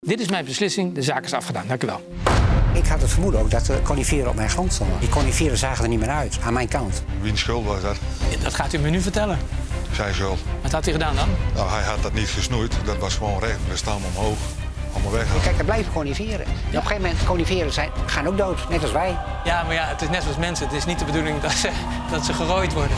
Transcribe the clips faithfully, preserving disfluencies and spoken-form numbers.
Dit is mijn beslissing, de zaak is afgedaan. Dank u wel. Ik had het vermoeden ook dat de coniferen op mijn grond stonden. Die coniferen zagen er niet meer uit, aan mijn kant. Wiens schuld was dat? Dat gaat u me nu vertellen. Zijn schuld. Wat had hij gedaan dan? Nou, hij had dat niet gesnoeid. Dat was gewoon recht van de stam omhoog. Allemaal weg. Kijk, er blijven coniferen. Ja. Op een gegeven moment, coniferen zijn, gaan ook dood, net als wij. Ja, maar ja, het is net zoals mensen. Het is niet de bedoeling dat ze, dat ze gerooid worden.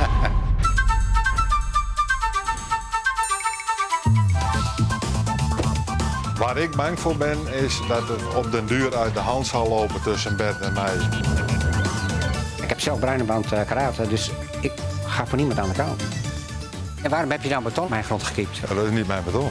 Waar ik bang voor ben, is dat het op den duur uit de hand zal lopen tussen Bert en mij. Ik heb zelf bruine band uh, karate, dus ik ga voor niemand aan de kant. En waarom heb je nou beton op mijn grond gekiept? Ja, dat is niet mijn beton.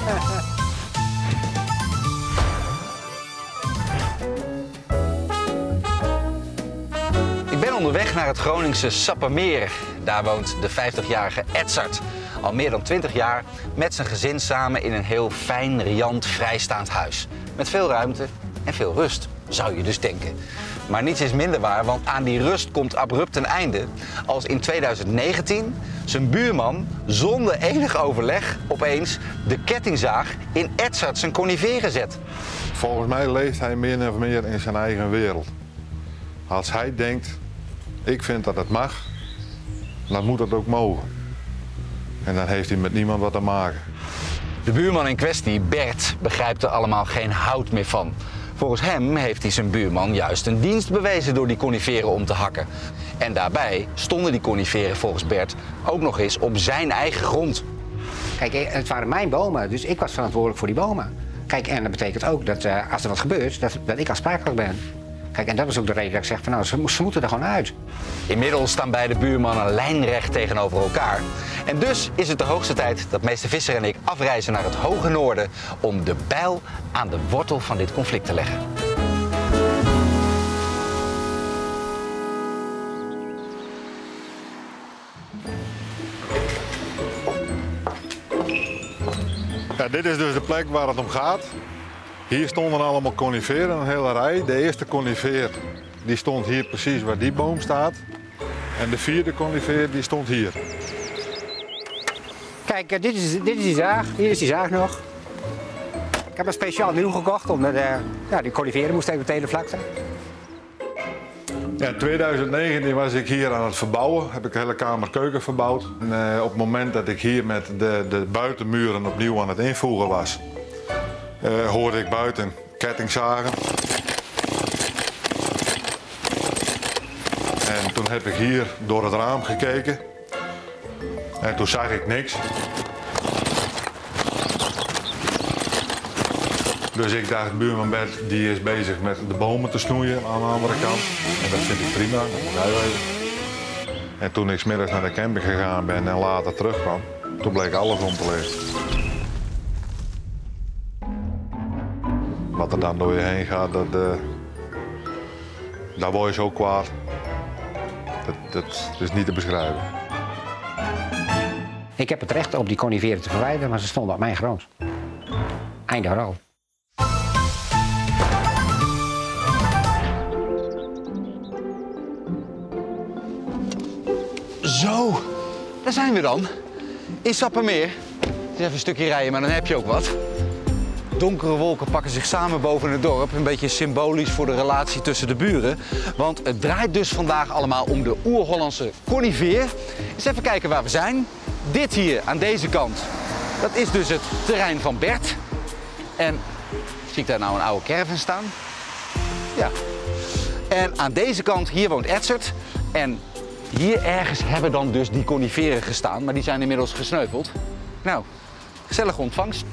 Ik ben onderweg naar het Groningse Sappemeer. Daar woont de vijftigjarige Edzard. Al meer dan twintig jaar met zijn gezin samen in een heel fijn, riant, vrijstaand huis. Met veel ruimte en veel rust, zou je dus denken. Maar niets is minder waar, want aan die rust komt abrupt een einde. Als in tweeduizend negentien zijn buurman zonder enig overleg opeens de kettingzaag in Edzard zijn coniferen zet. Volgens mij leeft hij meer of meer in zijn eigen wereld. Als hij denkt, ik vind dat het mag, dan moet het ook mogen. En dan heeft hij met niemand wat te maken. De buurman in kwestie, Bert, begrijpt er allemaal geen hout meer van. Volgens hem heeft hij zijn buurman juist een dienst bewezen door die coniferen om te hakken. En daarbij stonden die coniferen volgens Bert ook nog eens op zijn eigen grond. Kijk, het waren mijn bomen, dus ik was verantwoordelijk voor die bomen. Kijk, en dat betekent ook dat uh, als er wat gebeurt, dat, dat ik aansprakelijk ben. Kijk, en dat was ook de reden dat ik zeg van nou, ze, ze moeten er gewoon uit. Inmiddels staan beide buurmannen lijnrecht tegenover elkaar. En dus is het de hoogste tijd dat meester Visser en ik afreizen naar het hoge noorden om de bijl aan de wortel van dit conflict te leggen. Ja, dit is dus de plek waar het om gaat. Hier stonden allemaal coniferen, een hele rij. De eerste conifeer die stond hier precies waar die boom staat. En de vierde conifeer die stond hier. Kijk, dit is, dit is die zaag. Hier is die zaag nog. Ik heb een speciaal nieuw gekocht, omdat uh, ja, die coniferen moesten even meteen de vlakte. Ja, in tweeduizend negentien was ik hier aan het verbouwen. Heb ik de hele kamer keuken verbouwd. En, uh, op het moment dat ik hier met de, de buitenmuren opnieuw aan het invoegen was, Uh, hoorde ik buiten kettingzagen. En toen heb ik hier door het raam gekeken. En toen zag ik niks. Dus ik dacht, buurman Bert die is bezig met de bomen te snoeien aan de andere kant. En dat vind ik prima, dat moet hij weten. En toen ik 's middags naar de camping gegaan ben en later terugkwam, toen bleek alles om te liggen. Wat er dan door je heen gaat, dat, uh, daar word je zo kwaad. Dat, dat is niet te beschrijven. Ik heb het recht om die coniferen te verwijderen, maar ze stonden op mijn grond. Einde verhaal. Zo, daar zijn we dan. In Sappemeer. Het is even een stukje rijden, maar dan heb je ook wat. Donkere wolken pakken zich samen boven het dorp. Een beetje symbolisch voor de relatie tussen de buren. Want het draait dus vandaag allemaal om de oer-Hollandse conifeer. Eens even kijken waar we zijn. Dit hier aan deze kant, dat is dus het terrein van Bert. En zie ik daar nou een oude caravan staan? Ja. En aan deze kant, hier woont Edzard. En hier ergens hebben dan dus die coniferen gestaan, maar die zijn inmiddels gesneuveld. Nou, gezellige ontvangst.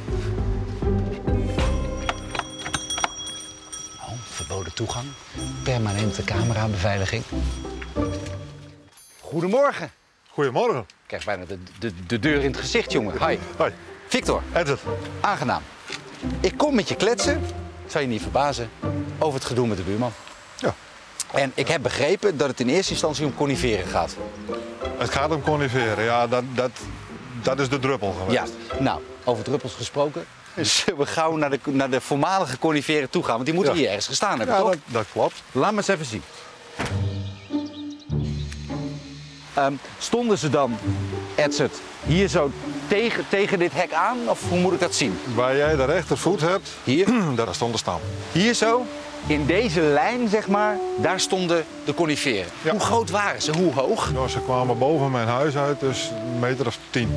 Oh, verboden toegang. Permanente camerabeveiliging. Goedemorgen. Goedemorgen. Ik krijg bijna de, de, de deur in het gezicht, jongen. Hoi. Hoi. Victor. Edzard. Aangenaam. Ik kom met je kletsen, zou je niet verbazen, over het gedoe met de buurman. Ja. En ik heb begrepen dat het in eerste instantie om coniferen gaat. Het gaat om coniferen, ja, dat, dat, dat is de druppel geweest. Ja, nou, over druppels gesproken. Zullen we gauw naar de, naar de voormalige coniferen toe gaan? Want die moeten Ja. hier ergens gestaan hebben, Ja, toch? dat, dat klopt. Laat me eens even zien. Um, stonden ze dan, Edzard, hier zo tegen, tegen dit hek aan? Of hoe moet ik dat zien? Waar jij de rechtervoet hebt, Hier? daar stond de stam. Hier zo? In deze lijn, zeg maar, daar stonden de coniferen. Ja. Hoe groot waren ze? Hoe hoog? Nou, ze kwamen boven mijn huis uit, dus een meter of tien.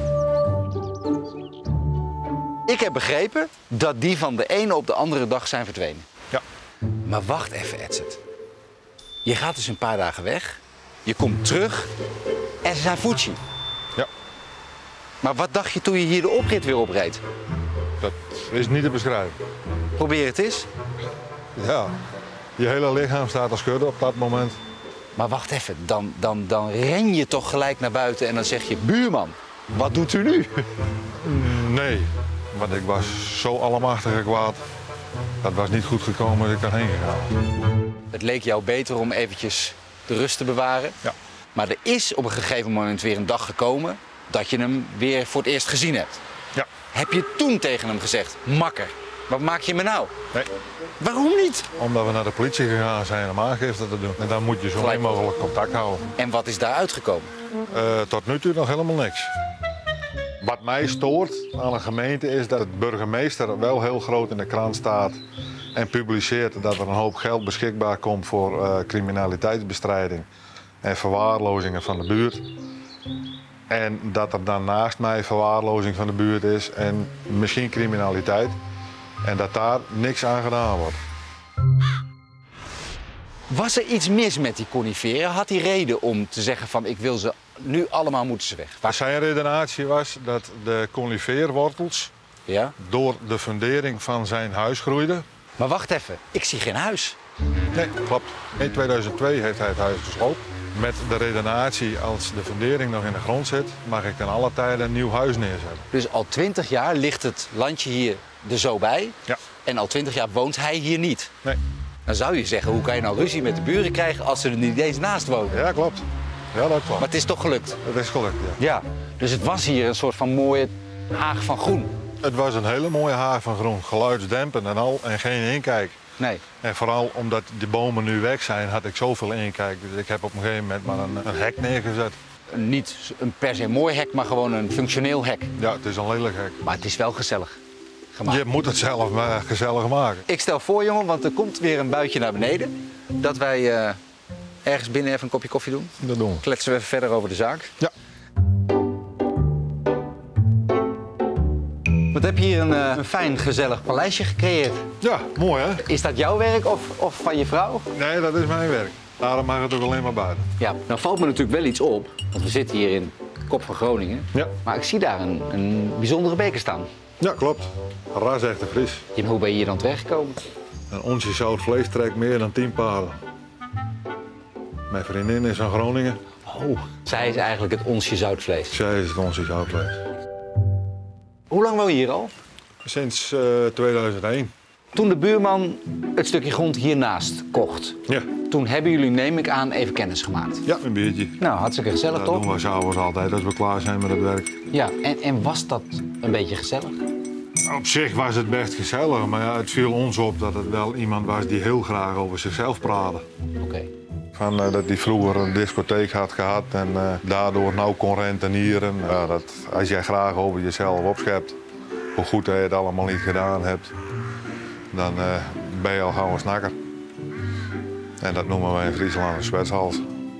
Ik heb begrepen dat die van de ene op de andere dag zijn verdwenen. Ja. Maar wacht even, Edzard. Je gaat dus een paar dagen weg, je komt terug en ze zijn Fuji. Ja. Maar wat dacht je toen je hier de oprit weer opreed? Dat is niet te beschrijven. Probeer het eens. Ja, je hele lichaam staat te schudden op dat moment. Maar wacht even, dan, dan, dan ren je toch gelijk naar buiten en dan zeg je... Buurman, wat doet u nu? Nee, want ik was zo allemachtig kwaad. Dat was niet goed gekomen als ik daarheen gegaan. Het leek jou beter om eventjes de rust te bewaren. Ja. Maar er is op een gegeven moment weer een dag gekomen dat je hem weer voor het eerst gezien hebt. Ja. Heb je toen tegen hem gezegd, makker, wat maak je me nou? Nee, Waarom niet? omdat we naar de politie gegaan zijn om aangifte te doen. En dan moet je zo Gelijk. min mogelijk contact houden. En wat is daar uitgekomen? Uh, tot nu toe nog helemaal niks. Wat mij stoort aan een gemeente is dat de burgemeester wel heel groot in de krant staat en publiceert dat er een hoop geld beschikbaar komt voor uh, criminaliteitsbestrijding en verwaarlozingen van de buurt. En dat er dan naast mij verwaarlozing van de buurt is en misschien criminaliteit. En dat daar niks aan gedaan wordt. Was er iets mis met die coniferen? Had hij reden om te zeggen van ik wil ze, nu allemaal moeten ze weg? Maar zijn redenatie was dat de conifeerwortels Ja? door de fundering van zijn huis groeiden. Maar wacht even, ik zie geen huis. Nee, klopt. In tweeduizend twee heeft hij het huis gesloopt. Met de redenatie, als de fundering nog in de grond zit, mag ik ten alle tijde een nieuw huis neerzetten. Dus al twintig jaar ligt het landje hier er zo bij. Ja. En al twintig jaar woont hij hier niet. Nee. Dan zou je zeggen, hoe kan je nou ruzie met de buren krijgen als ze er niet eens naast wonen? Ja, klopt. Ja, dat klopt. Maar het is toch gelukt? Het is gelukt, ja. Ja. Dus het was hier een soort van mooie haag van groen. Het was een hele mooie haag van groen, geluidsdempend en al, en geen inkijk. Nee. En vooral omdat de bomen nu weg zijn, had ik zoveel inkijk. Dus ik heb op een gegeven moment maar een, een hek neergezet. Niet een per se mooi hek, maar gewoon een functioneel hek. Ja, het is een lelijk hek. Maar het is wel gezellig gemaakt. Je moet het zelf maar gezellig maken. Ik stel voor, jongen, want er komt weer een buitje naar beneden. Dat wij uh, ergens binnen even een kopje koffie doen. Dat doen we. Kletsen we even verder over de zaak. Ja. Wat heb je hier een, uh, een fijn, gezellig paleisje gecreëerd. Ja, mooi hè? Is dat jouw werk of, of van je vrouw? Nee, dat is mijn werk. Daarom mag het ook alleen maar buiten. Ja, nou valt me natuurlijk wel iets op. Want we zitten hier in Kop van Groningen. Ja. Maar ik zie daar een, een bijzondere beker staan. Ja, klopt. Ras echte Fries. Ja, maar hoe ben je hier dan terechtgekomen? Een onsje zout vlees trekt meer dan tien paarden. Mijn vriendin is van Groningen. Oh, zij is eigenlijk het onsje zoutvlees. Zij is het onsje zout vlees. Hoe lang woon je hier al? Sinds uh, tweeduizend één. Toen de buurman het stukje grond hiernaast kocht, Ja. toen hebben jullie, neem ik aan, even kennis gemaakt. Ja, een biertje. Nou, hartstikke gezellig Dat toch? doen we s'avonds altijd als we klaar zijn met het werk. Ja, en, en was dat een beetje gezellig? Op zich was het best gezellig, maar ja, het viel ons op dat het wel iemand was die heel graag over zichzelf praatte. Oké. Okay. Van, uh, dat hij vroeger een discotheek had gehad en uh, daardoor nou kon rentenieren. Uh, dat, als jij graag over jezelf opschept, hoe goed hij het allemaal niet gedaan hebt, dan uh, ben je al gauw een snakker. En dat noemen wij in Friesland een zwetshals.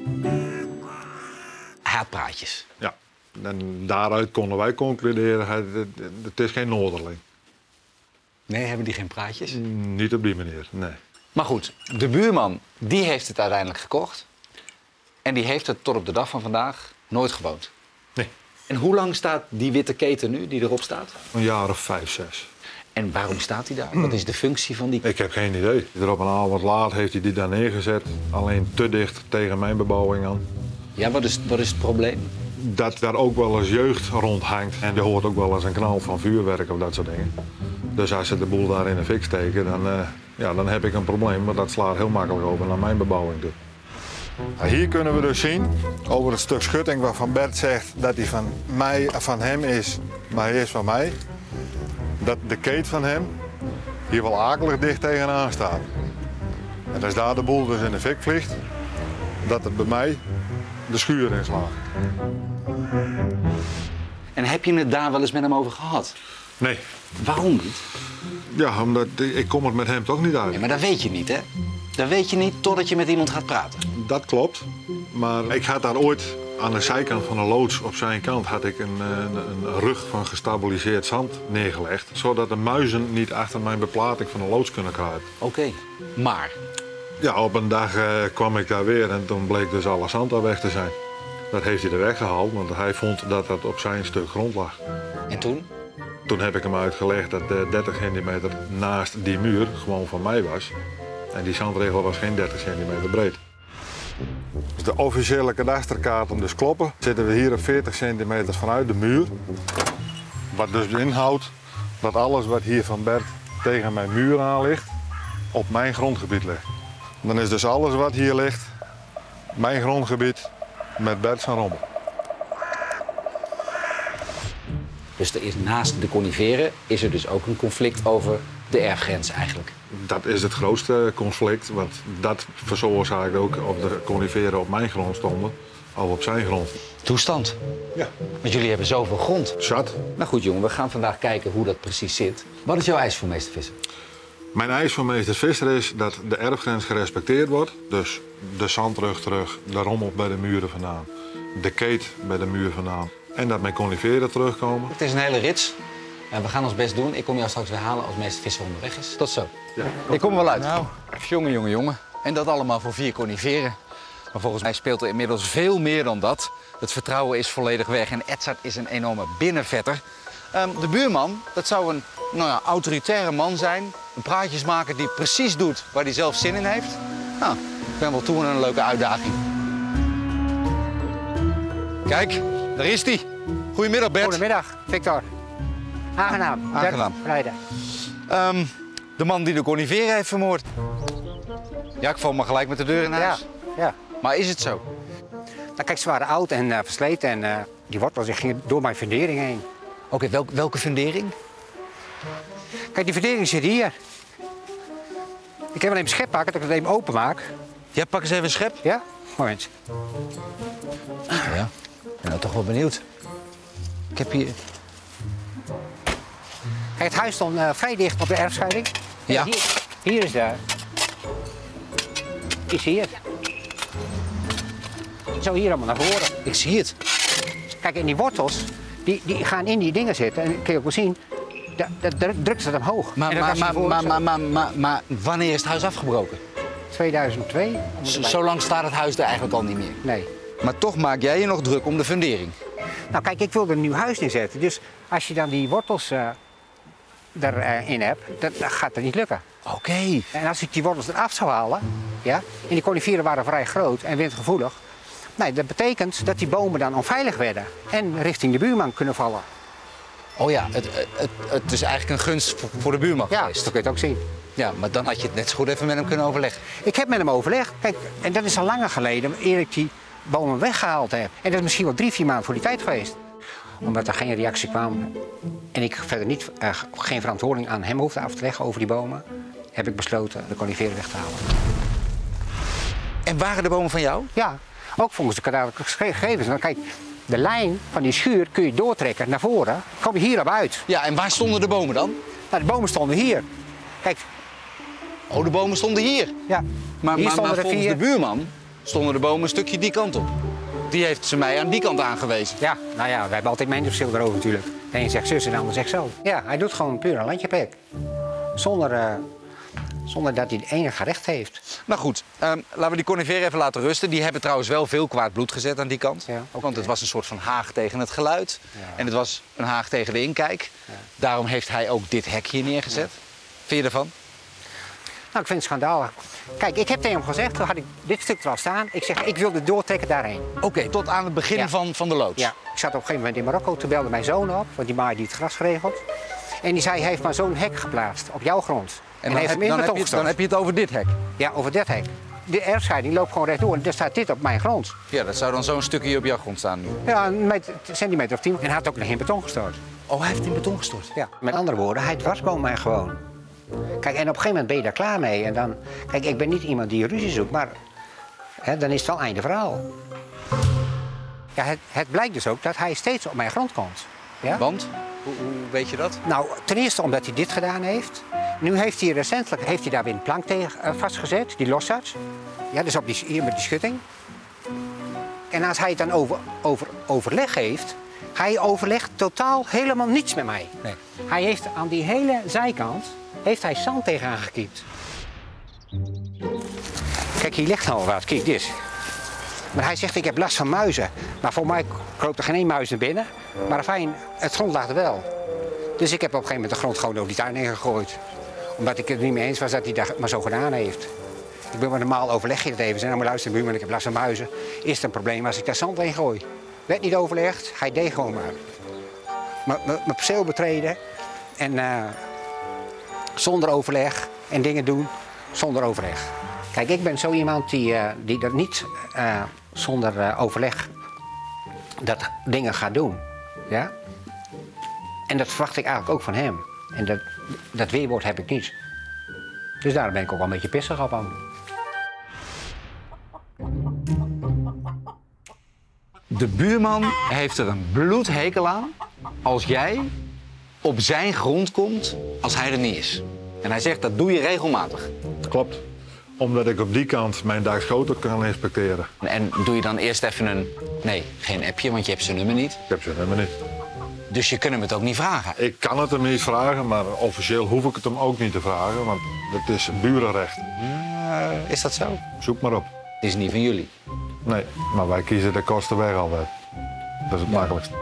Hij had praatjes. Ja, en daaruit konden wij concluderen, het, het, het is geen Noorderling. Nee, hebben die geen praatjes? Niet op die manier, nee. Maar goed, de buurman, die heeft het uiteindelijk gekocht. En die heeft het tot op de dag van vandaag nooit gewoond. Nee. En hoe lang staat die witte keten nu, die erop staat? Een jaar of vijf, zes. En waarom staat hij daar? Wat is de functie van die? Ik heb geen idee. Er op een avond laat heeft hij die daar neergezet. Alleen te dicht tegen mijn bebouwing aan. Ja, wat is, wat is het probleem? Dat daar ook wel eens jeugd rondhangt. En je hoort ook wel eens een knal van vuurwerk of dat soort dingen. Dus als ze de boel daar in de fik steken, dan, uh, ja, dan heb ik een probleem. Maar dat slaat heel makkelijk over naar mijn bebouwing toe. Hier kunnen we dus zien, over het stuk schutting waarvan Bert zegt dat hij van, mij, van hem is, maar hij is van mij. Dat de keet van hem hier wel akelig dicht tegenaan staat. En als daar de boel dus in de fik vliegt, dat het bij mij de schuur inslaat. En heb je het daar wel eens met hem over gehad? Nee. Waarom niet? Ja, omdat ik kom er met hem toch niet uit. Ja, maar dat weet je niet, hè? Dat weet je niet totdat je met iemand gaat praten. Dat klopt. Maar ik had daar ooit aan de zijkant van de loods op zijn kant had ik een, een, een rug van gestabiliseerd zand neergelegd. Zodat de muizen niet achter mijn beplating van de loods kunnen kruipen. Oké. Okay. Maar? Ja, op een dag uh, kwam ik daar weer en toen bleek dus alle zand daar weg te zijn. Dat heeft hij er weggehaald, want hij vond dat dat op zijn stuk grond lag. En toen? Toen heb ik hem uitgelegd dat de dertig centimeter naast die muur gewoon van mij was. En die zandregel was geen dertig centimeter breed. Dus de officiële kadasterkaarten dus kloppen. Zitten we hier op veertig centimeter vanuit de muur. Wat dus inhoudt dat alles wat hier van Bert tegen mijn muur aan ligt, op mijn grondgebied ligt. Dan is dus alles wat hier ligt, mijn grondgebied met Bert zijn rommel. Dus er is naast de coniferen is er dus ook een conflict over de erfgrens eigenlijk? Dat is het grootste conflict, want dat veroorzaakt ook of de coniferen op mijn grond stonden of op zijn grond. Toestand? Ja. Want jullie hebben zoveel grond. Zat. Nou goed jongen, we gaan vandaag kijken hoe dat precies zit. Wat is jouw eis voor meester Visser? Mijn eis voor meester Visser is dat de erfgrens gerespecteerd wordt. Dus de zandrug terug, de rommel bij de muren vandaan, de keet bij de muur vandaan. En dat mijn coniferen terugkomen. Het is een hele rits. En we gaan ons best doen. Ik kom jou straks weer halen als meester Visser onderweg is. Tot zo. Ja. Ik kom er wel uit. Nou, jongen, jongen, jongen. En dat allemaal voor vier coniferen. Maar volgens mij speelt er inmiddels veel meer dan dat. Het vertrouwen is volledig weg en Edzard is een enorme binnenvetter. Um, de buurman, dat zou een nou ja, autoritaire man zijn. Een praatjesmaker die precies doet waar hij zelf zin in heeft. Nou, ik ben wel toe aan een leuke uitdaging. Kijk, daar is hij. Goedemiddag, Bert. Goedemiddag, Victor. Aangenaam. Aangenaam. Rijden. Um, de man die de coniferen heeft vermoord. Ja, ik val maar gelijk met de deur in huis. Ja, ja. Maar is het zo? Nou, kijk, ze waren oud en uh, versleten en uh, die wortels gingen door mijn fundering heen. Oké, okay, welk, welke fundering? Kijk, die fundering zit hier. Ik heb alleen een schep pakken, dat ik het even open maak. Ja, pak eens even een schep. Ja? Moment. Ja, ik ben nou toch wel benieuwd. Ik heb hier... Kijk, het huis stond uh, vrij dicht op de erfscheiding. Ja. Hier, hier is de... Is hier. Zo hier allemaal naar voren. Ik zie het. Kijk, en die wortels, die, die gaan in die dingen zitten. En dat kun je ook wel zien. Dat drukt ze het omhoog. Maar, maar, maar, maar, maar, maar, maar, maar wanneer is het huis afgebroken? tweeduizend twee. Zo, zo lang staat het huis er eigenlijk al niet meer. Nee. Maar toch maak jij je nog druk om de fundering. Nou kijk, ik wilde een nieuw huis neerzetten. Dus als je dan die wortels uh, erin uh, hebt, dan, dan gaat dat niet lukken. Oké. Okay. En als ik die wortels eraf zou halen, ja, en die coniferen waren vrij groot en windgevoelig. Nee, dat betekent dat die bomen dan onveilig werden en richting de buurman kunnen vallen. Oh ja, het, het, het is eigenlijk een gunst voor de buurman ja, geweest. Ja, dat kun je het ook zien. Ja, maar dan had je het net zo goed even met hem kunnen overleggen. Ik heb met hem overlegd. Kijk, en dat is al langer geleden, eer ik die bomen weggehaald heb. En dat is misschien wel drie, vier maanden voor die tijd geweest. Omdat er geen reactie kwam en ik verder niet, uh, geen verantwoording aan hem hoefde af te leggen over die bomen, heb ik besloten de coniferen weg te halen. En waren de bomen van jou? Ja, ook volgens de kadavers. Kijk, de lijn van die schuur kun je doortrekken naar voren. Dan kom je hierop uit. Ja, en waar stonden de bomen dan? Nou, de bomen stonden hier. Kijk. Oh, de bomen stonden hier? Ja. Maar, hier maar, maar volgens vier... de buurman stonden de bomen een stukje die kant op. Die heeft ze mij aan die kant aangewezen. Ja, nou ja, wij hebben altijd meningsverschil daarover natuurlijk. De een zegt zus en de ander zegt zo. Ja, hij doet gewoon puur een landjepek. Zonder, uh, zonder dat hij het enige recht heeft. Nou goed, um, laten we die coniferen even laten rusten. Die hebben trouwens wel veel kwaad bloed gezet aan die kant. Ja, okay. Want het was een soort van haag tegen het geluid. Ja. En het was een haag tegen de inkijk. Ja. Daarom heeft hij ook dit hek hier neergezet. Ja. Vind je ervan? Nou, ik vind het schandalig. Kijk, ik heb tegen hem gezegd, toen had ik dit stuk er al staan. Ik zeg, ik wilde doortrekken daarheen. Oké, okay, tot aan het begin ja. van, van de loods? Ja. Ik zat op een gegeven moment in Marokko, toen belde mijn zoon op, want die maaide het gras geregeld. En die zei, hij heeft maar zo'n hek geplaatst op jouw grond. En, en dan, heeft heb, hem in dan, heb je, dan heb je het over dit hek? Ja, over dit hek. De erfscheiding loopt gewoon rechtdoor en daar staat dit op mijn grond. Ja, dat zou dan zo'n stukje op jouw grond staan nu? Ja, een meter, centimeter of tien. En hij had ook nog in beton gestort. Oh, hij heeft in beton gestort? Ja. Met andere woorden, hij dwarsboom mij gewoon. Kijk, en op een gegeven moment ben je daar klaar mee. En dan, kijk, ik ben niet iemand die ruzie zoekt, maar hè, dan is het wel einde verhaal. Ja, het, het blijkt dus ook dat hij steeds op mijn grond komt. Ja? Want? Hoe, hoe weet je dat? Nou, ten eerste omdat hij dit gedaan heeft. Nu heeft hij recentelijk heeft hij daar weer een plank tegen uh, vastgezet, die los zat. Ja, dus op die, hier met die schutting. En als hij het dan over, over overleg heeft, hij overlegt totaal helemaal niets met mij. Nee. Hij heeft aan die hele zijkant heeft hij zand tegenaan gekiept. Kijk, hier ligt al wat. Kijk, dit. Maar hij zegt, ik heb last van muizen. Maar voor mij kroop er geen één muis naar binnen. Maar fijn, het grond lag er wel. Dus ik heb op een gegeven moment de grond gewoon over die tuin heen gegooid. Omdat ik het er niet mee eens was dat hij dat maar zo gedaan heeft. Ik ben maar normaal overleg je het even. Zeg, nou maar luister, buurman, ik heb last van muizen. Is het een probleem als ik daar zand heen gooi? Werd niet overlegd, hij deed gewoon maar. Mijn perceel betreden en uh, zonder overleg en dingen doen zonder overleg. Kijk, ik ben zo iemand die, uh, die dat niet uh, zonder uh, overleg dat dingen gaat doen. Ja? En dat verwacht ik eigenlijk ook van hem. En dat, dat weerwoord heb ik niet. Dus daar ben ik ook wel een beetje pissig op aan. De buurman heeft er een bloedhekel aan als jij op zijn grond komt als hij er niet is. En hij zegt, dat doe je regelmatig. Klopt. Omdat ik op die kant mijn dagschotel kan inspecteren. En doe je dan eerst even een... Nee, geen appje, want je hebt zijn nummer niet. Ik heb zijn nummer niet. Dus je kunt hem het ook niet vragen. Ik kan het hem niet vragen, maar officieel hoef ik het hem ook niet te vragen. Want het is burenrecht. Uh, is dat zo? Zoek maar op. Het is niet van jullie. Nee, maar wij kiezen de kosten weg altijd. Dat is het Ja. makkelijkst.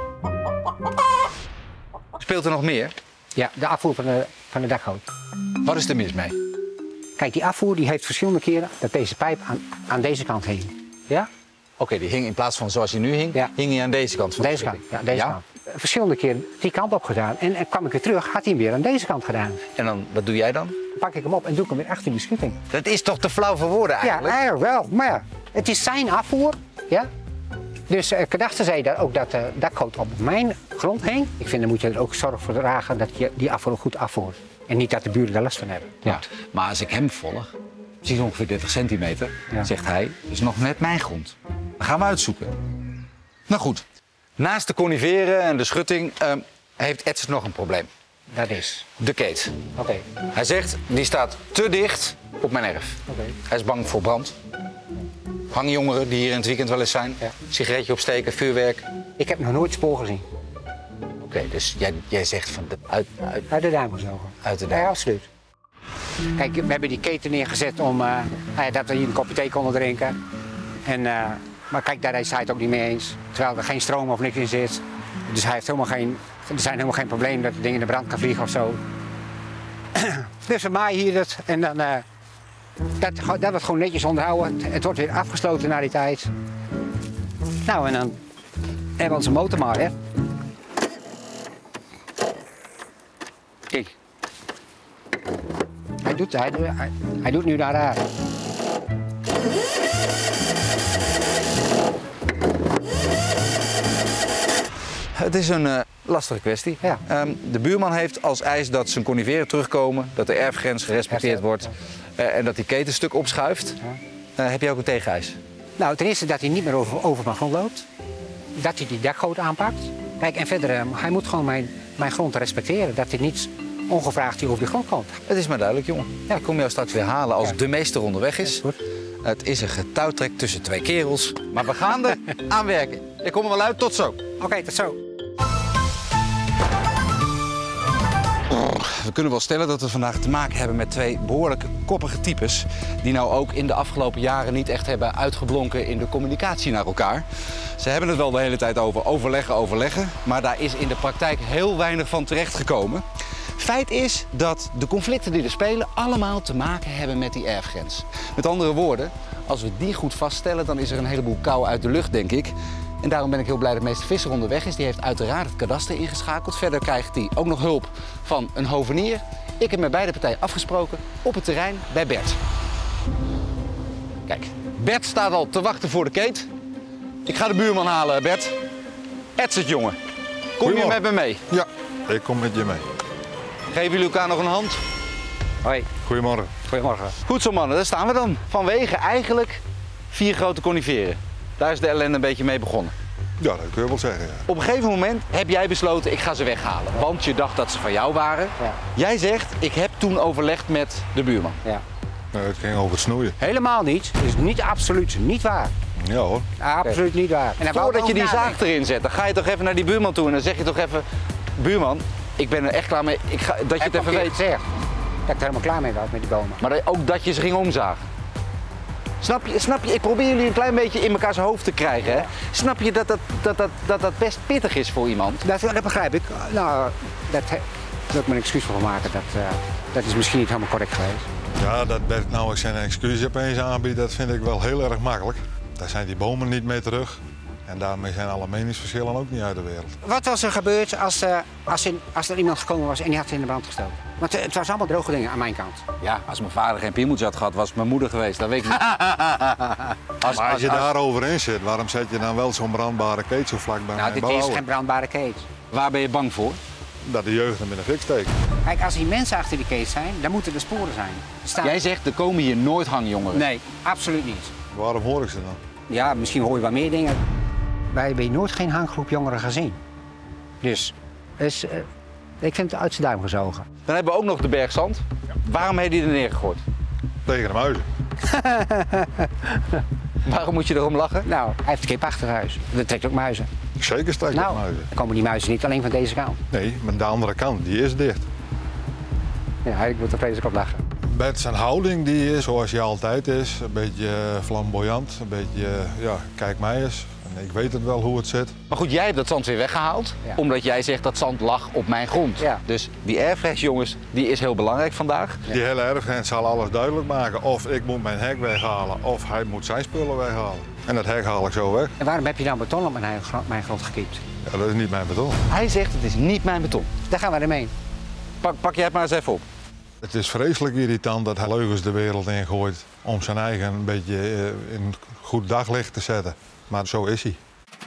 Speelt er nog meer? Ja, de afvoer van de, van de dakgoot. Wat is er mis mee? Kijk, die afvoer die heeft verschillende keren dat deze pijp aan, aan deze kant hing. Ja? Oké, okay, die hing in plaats van zoals hij nu hing, Ja. hing hij aan deze kant van de Deze kant. schutting. Ja, deze Ja? kant. Verschillende keren die kant op gedaan. En, en kwam ik weer terug, had hij hem weer aan deze kant gedaan. En dan, wat doe jij dan? Dan pak ik hem op en doe ik hem weer achter die schutting. Dat is toch te flauw voor woorden eigenlijk? Ja, eigenlijk wel. Maar ja, het is zijn afvoer. Ja? Dus uh, Kadaster zei dat ook dat de dakgoot op mijn grond hing. Ik vind, dan moet je er ook zorg voor dragen dat je die afvoer ook goed afvoert. En niet dat de buren daar last van hebben. Ja. Maar als ik hem volg, precies ongeveer dertig centimeter, Ja. zegt hij, is nog net mijn grond. Dat gaan we uitzoeken. Nou goed, naast de coniferen en de schutting uh, heeft Edson nog een probleem. Dat is. De keet. Oké. Hij zegt, die staat te dicht op mijn erf. Oké. Hij is bang voor brand. Hangjongeren die hier in het weekend wel eens zijn. Ja. Sigaretje opsteken, vuurwerk. Ik heb nog nooit spoor gezien. Oké, okay, dus jij, jij zegt van de, uit, uit, Uit de duimelsnogen. uit de Ja, duim. absoluut. Kijk, we hebben die keten neergezet om uh, dat we hier een kopje thee konden drinken. En, uh, maar kijk, daar is hij het ook niet mee eens. Terwijl er geen stroom of niks in zit. Dus hij heeft helemaal geen, er zijn helemaal geen problemen dat het ding in de brand kan vliegen of zo. Dus we maaien hier het en dan, uh, dat, dat wordt gewoon netjes onderhouden. Het, het wordt weer afgesloten na die tijd. Nou, en dan hebben we onze motormaaier. Kijk. Hij doet, hij, hij, hij doet nu naar daar. Het is een uh, lastige kwestie. Ja. Um, de buurman heeft als eis dat zijn coniferen terugkomen, dat de erfgrens gerespecteerd wordt uh, en dat die ketenstuk opschuift. Ja. Uh, heb je ook een tegeneis? Nou, ten eerste dat hij niet meer over, over mijn grond loopt. Dat hij die dakgoot aanpakt. Kijk, en verder, uh, hij moet gewoon mijn, mijn grond respecteren. Dat hij niet ongevraagd hier over de grond komt. Het is maar duidelijk, jongen. Ja. Ik kom jou straks weer halen als Ja. de meester onderweg is. Goed. Het is een getouwtrek tussen twee kerels. Maar we gaan er aan werken. Ik kom er wel uit. Tot zo. Oké, okay, tot zo. We kunnen wel stellen dat we vandaag te maken hebben met twee behoorlijk koppige types. Die nou ook in de afgelopen jaren niet echt hebben uitgeblonken in de communicatie naar elkaar. Ze hebben het wel de hele tijd over overleggen, overleggen. Maar daar is in de praktijk heel weinig van terechtgekomen. Feit is dat de conflicten die er spelen allemaal te maken hebben met die erfgrens. Met andere woorden, als we die goed vaststellen, dan is er een heleboel kou uit de lucht, denk ik. En daarom ben ik heel blij dat meester Visser onderweg is. Die heeft uiteraard het kadaster ingeschakeld. Verder krijgt hij ook nog hulp van een hovenier. Ik heb met beide partijen afgesproken op het terrein bij Bert. Kijk, Bert staat al te wachten voor de keet. Ik ga de buurman halen, Bert. Edzert, jongen. Kom je met me mee? Ja, ik kom met je mee. Geven jullie elkaar nog een hand? Hoi, Goedemorgen. goedemorgen. Goed zo, mannen. Daar staan we dan. Vanwege eigenlijk vier grote coniferen. Daar is de ellende een beetje mee begonnen. Ja, dat kun je wel zeggen. Ja. Op een gegeven moment heb jij besloten, ik ga ze weghalen. Want je dacht dat ze van jou waren. Ja. Jij zegt, ik heb toen overlegd met de buurman. Ja. Nee, het ging over het snoeien. Helemaal niet. Dat is niet absoluut niet waar. Ja hoor. Absoluut niet waar. En Voordat je die zaag erin zet, dan ga je toch even naar die buurman toe en dan zeg je toch even... Buurman, ik ben er echt klaar mee, ik ga, dat je het even weet. Zeg, dat ik er helemaal klaar mee was met die bomen. Maar dat- ook dat je ze ging omzagen. Snap je, snap je? Ik probeer jullie een klein beetje in mekaars hoofd te krijgen. Hè? Snap je dat dat, dat, dat, dat dat best pittig is voor iemand? Dat, dat begrijp ik. Nou, dat he- daar wil ik me een excuus voor maken. Dat, uh, dat is misschien niet helemaal correct geweest. Ja, dat Bert nou eens zijn excuus opeens aanbiedt, dat vind ik wel heel erg makkelijk. Daar zijn die bomen niet mee terug. En daarmee zijn alle meningsverschillen ook niet uit de wereld. Wat was er gebeurd als, uh, als, in, als er iemand gekomen was en die had ze in de brand gestoken? Want uh, het was allemaal droge dingen aan mijn kant. Ja, als mijn vader geen piemeltje had gehad, was het mijn moeder geweest. Dat weet ik niet. Als, Maar als je daarover in zit, waarom zet je dan wel zo'n brandbare keet zo vlak bij Nou, mijn dit is bouwen? geen brandbare keet. Waar ben je bang voor? Dat de jeugd hem in de fik steekt. Kijk, als hier mensen achter die keet zijn, dan moeten er sporen zijn. Staan... Jij zegt, er komen hier nooit hangjongeren. Nee, absoluut niet. Waarom hoor ik ze dan? Ja, misschien hoor je wel meer dingen. Wij hebben hier nooit geen hanggroep jongeren gezien. Dus, dus uh, ik vind het uit zijn duim gezogen. Dan hebben we ook nog de berg zand. Waarom heb je die er neergegooid? Tegen de muizen. Waarom moet je erom lachen? Nou, hij heeft kip achter huis. Dat trekt ook muizen. Zeker steekt Nou, op muizen. dan komen die muizen niet alleen van deze kant. Nee, maar de andere kant, die is dicht. Ja, ik moet er vreselijk op lachen. Bert zijn houding die is zoals hij altijd is. Een beetje flamboyant, een beetje, ja, kijk mij eens. En ik weet het wel hoe het zit. Maar goed, jij hebt dat zand weer weggehaald. Ja. Omdat jij zegt dat zand lag op mijn grond. Ja. Dus die airfresh, jongens, die is heel belangrijk vandaag. Die hele erfgrens zal alles duidelijk maken. Of ik moet mijn hek weghalen, of hij moet zijn spullen weghalen. En dat hek haal ik zo weg. En waarom heb je dan beton op mijn, gro- mijn grond gekiept? Ja, dat is niet mijn beton. Hij zegt, het is niet mijn beton. Daar gaan we ermee. Pak, pak jij het maar eens even op. Het is vreselijk irritant dat hij leugens de wereld ingooit om zijn eigen een beetje eh, in goed daglicht te zetten. Maar zo is hij.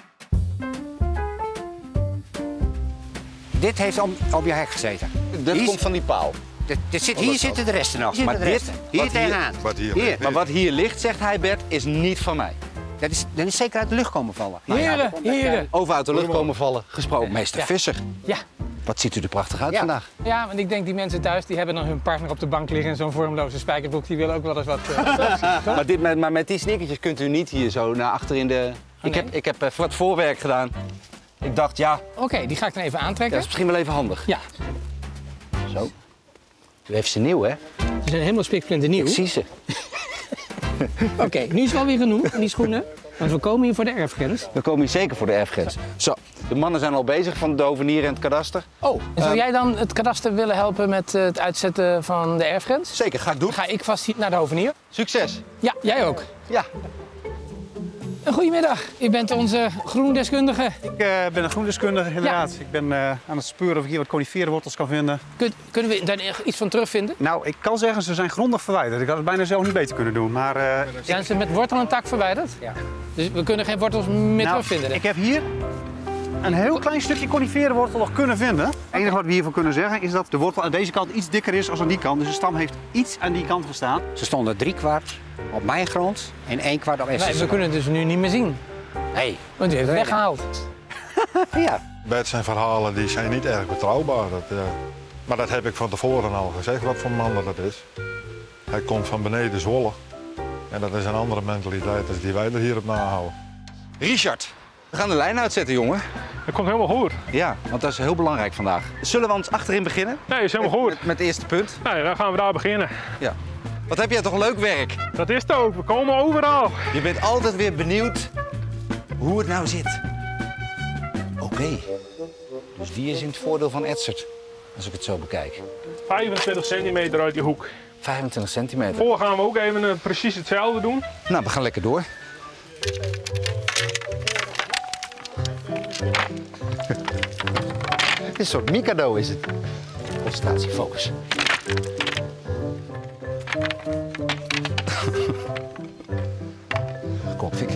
Dit heeft om, op je hek gezeten. Dit Hier- komt van die paal. Dit, dit zit, Oh, hier dat zitten de resten nog. Hier Maar zitten de dit- resten. Hier wat hier- tegenaan. wat hier hier. ligt. Maar wat hier ligt, zegt hij Bert, is niet van mij. Dat is, dat is zeker uit de lucht komen vallen. Nou ja, Heren, heren. Over uit de lucht komen vallen gesproken. Meester Ja. Visser, Ja. wat ziet u er prachtig uit Ja. vandaag. Ja, want ik denk die mensen thuis die hebben dan hun partner op de bank liggen in zo'n vormloze spijkerbroek. Die willen ook wel eens wat. Uh, Maar, dit, met, maar met die sneakertjes kunt u niet hier zo naar achter in de... Ik nee? heb, ik heb eh, wat voorwerk gedaan. Ik dacht, ja, Oké, die ga ik dan even dat aantrekken. is misschien wel even handig. Ja, Zo. U heeft ze nieuw, hè? die zijn helemaal spiksplinternieuw. Ik zie ze. Oké, nu is het wel weer genoeg, die schoenen. Want we komen hier voor de erfgrens. We komen hier zeker voor de erfgrens. Zo, de mannen zijn al bezig van de Dovenier en het kadaster. Oh, en zou jij dan het kadaster willen helpen met eh, het uitzetten van de erfgrens? Zeker, ga ik doen. Dan ga ik vast hier naar de hovenier. Succes. Ja, jij ook. Ja. Goedemiddag, u bent onze groendeskundige. Ik uh, ben een groendeskundige, inderdaad. Ik ben uh, aan het speuren of ik hier wat coniferenwortels kan vinden. Kun, kunnen we daar iets van terugvinden? Nou, ik kan zeggen, ze zijn grondig verwijderd. Ik had het bijna zelf niet beter kunnen doen. Maar uh, Zijn ze met wortel en tak verwijderd? Ja. Dus we kunnen geen wortels meer nou, terugvinden? ik heb hier een heel klein stukje coniferenwortel nog kunnen vinden. Het enige wat we hiervan kunnen zeggen is dat de wortel aan deze kant iets dikker is dan aan die kant. Dus de stam heeft iets aan die kant gestaan. Ze stonden drie kwart op mijn grond en één kwart op Nee, Essen's. we kunnen het dus nu niet meer zien. Nee. Want u heeft het weggehaald. Ja. Bert zijn verhalen die zijn niet erg betrouwbaar. Dat, eh, maar dat heb ik van tevoren al gezegd, wat voor man dat is. Hij komt van beneden Zwolle. En dat is een andere mentaliteit dan die wij er hier op nahouden. Richard, we gaan de lijn uitzetten, jongen. Dat komt helemaal goed. Ja, want dat is heel belangrijk vandaag. Zullen we ons achterin beginnen? Nee, is helemaal goed. Met, met het eerste punt. Nee, dan gaan we daar beginnen. Ja. Wat heb jij toch leuk werk? Dat is het ook. We komen overal. Je bent altijd weer benieuwd hoe het nou zit. Oké. Dus die is in het voordeel van Edzard, als ik het zo bekijk. vijfentwintig centimeter uit die hoek. vijfentwintig centimeter. Voor gaan we ook even eh, precies hetzelfde doen. Nou, we gaan lekker door. Het is een soort Mikado is het. Concentratie, focus. Kom op, Fik.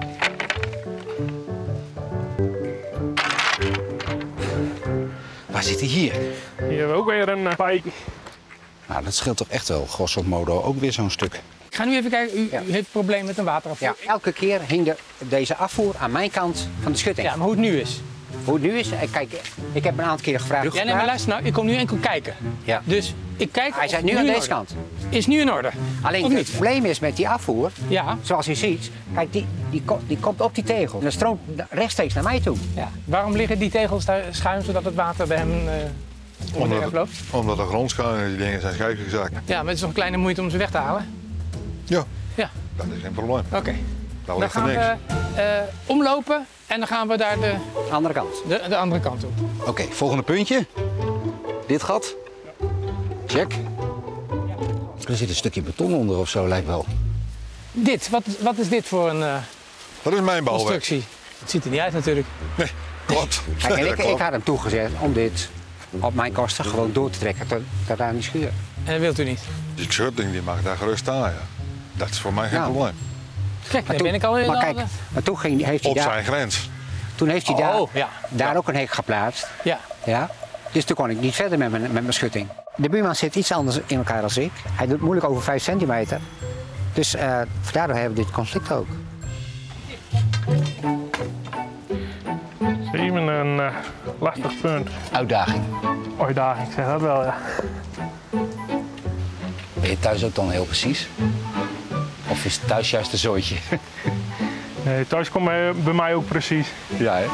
Waar zit hij hier? Hier hebben we ook weer een uh, pijkje. Nou, dat scheelt toch echt wel, grosso modo, ook weer zo'n stuk. ga nu even kijken. U, Ja. u heeft een probleem met een waterafvoer. Ja, elke keer hing de, deze afvoer aan mijn kant van de schutting. Ja, maar hoe het nu is. Hoe het nu is, eh, kijk, ik heb een aantal keren gevraagd. Ja, nee, maar luister nou, ik kom nu enkel kijken. Ja. Dus ik kijk. Hij of zit nu het aan in deze orde kant. Is nu in orde. Alleen Of het niet? probleem is met die afvoer, Ja. zoals u ziet, kijk, die, die, ko- die komt op die tegel. En dat stroomt rechtstreeks naar mij toe. ja. Waarom liggen die tegels daar schuin zodat het water bij hem uh, onder de Omdat, erf loopt? omdat de grond schuin is, die dingen zijn scheef gezakt. Ja, maar het is nog een kleine moeite om ze weg te halen. Ja, Ja, dat is geen probleem. oké. Daar Dan ligt er gaan niks. we uh, omlopen en dan gaan we daar de, Andere kant. de, de andere kant op. Oké, volgende puntje. Dit gat. Check. Er zit een stukje beton onder of zo, lijkt wel. Dit, wat, wat is dit voor een uh, Dat is mijn bouwwerk. constructie? Het ziet er niet uit natuurlijk. Nee, klopt. Kijk, en Nee, ik, dat ik klopt. had hem toegezegd om dit op mijn kosten gewoon door te trekken tot, tot aan die schuur. En dat wilt u niet. Die schutting die mag daar gerust staan, ja. Dat is voor mij geen Nou. probleem. Kijk, daar toen- ben ik al in. maar al- kijk, maar toen ging, heeft hij Op daar, zijn grens. toen heeft hij Oh, daar, ja. daar ook een hek geplaatst. Ja. Ja? Dus toen kon ik niet verder met mijn, met mijn schutting. De buurman zit iets anders in elkaar dan ik. Hij doet moeilijk over vijf centimeter. Dus uh, daardoor hebben we dit conflict ook. Even een uh, lastig punt. Uitdaging. Uitdaging, ik zeg dat wel, ja. Ben je thuis ook dan heel precies? Of is het thuis juist een zooitje? Nee, thuis komt bij, bij mij ook precies. Ja, hè?